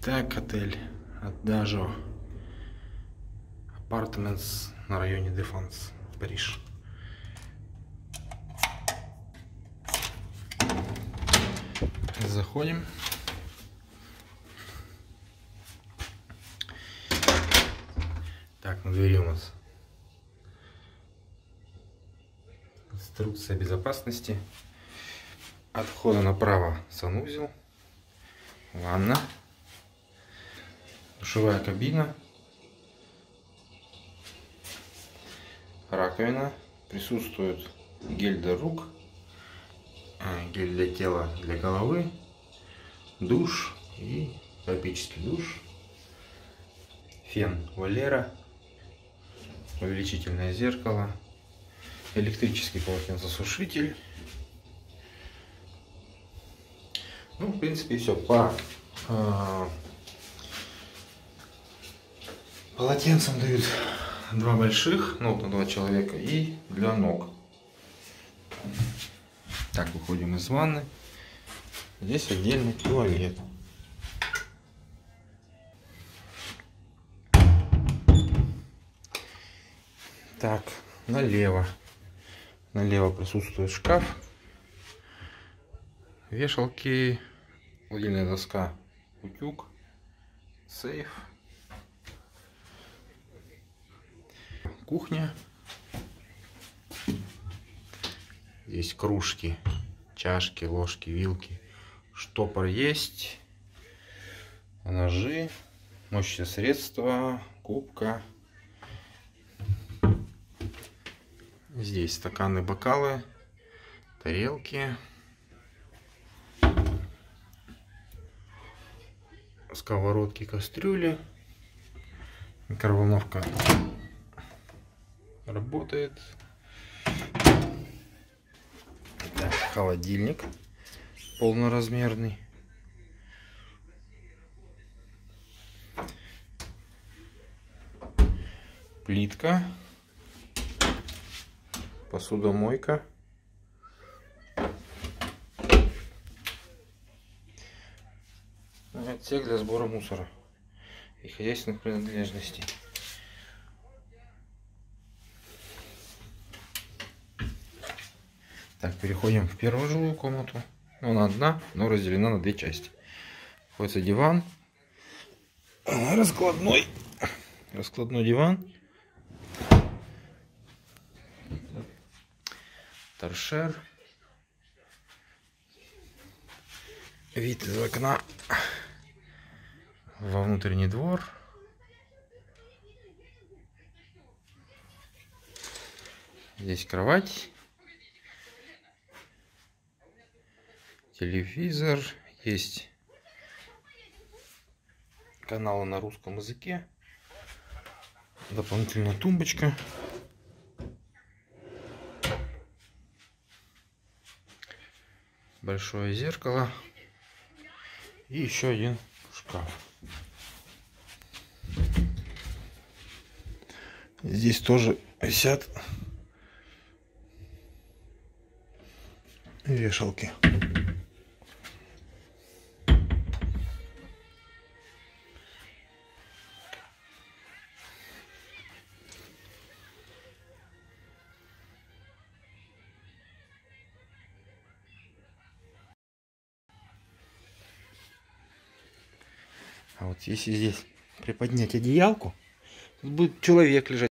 Так, отель Adagio Apartments на районе Дефанс, Париж. Заходим. Так, на двери у нас инструкция безопасности. От входа направо санузел, ванна, душевая кабина, раковина, присутствует гель для рук, гель для тела, для головы, душ и тропический душ, фен Валера, увеличительное зеркало, электрический полотенцесушитель. Ну, в принципе, все. По полотенцам дают два больших, ну, вот на 2 человека, и для ног. Так, выходим из ванны. Здесь отдельный туалет. Так, налево. Налево присутствует шкаф, вешалки, гладильная доска, утюг, сейф, кухня. Здесь кружки, чашки, ложки, вилки, штопор есть, ножи, моющее средство, губка. Здесь стаканы, бокалы, тарелки, сковородки, кастрюли. Микроволновка работает. Так, холодильник полноразмерный. Плитка. Посудомойка. Отсек для сбора мусора и хозяйственных принадлежностей. Так, переходим в первую жилую комнату. Она одна, но разделена на 2 части. Находится диван, раскладной диван, торшер, вид из окна во внутренний двор. Здесь кровать, телевизор, есть каналы на русском языке, дополнительная тумбочка, большое зеркало и еще один шкаф. Здесь тоже висят вешалки. А вот если здесь приподнять одеялку, тут будет человек лежать.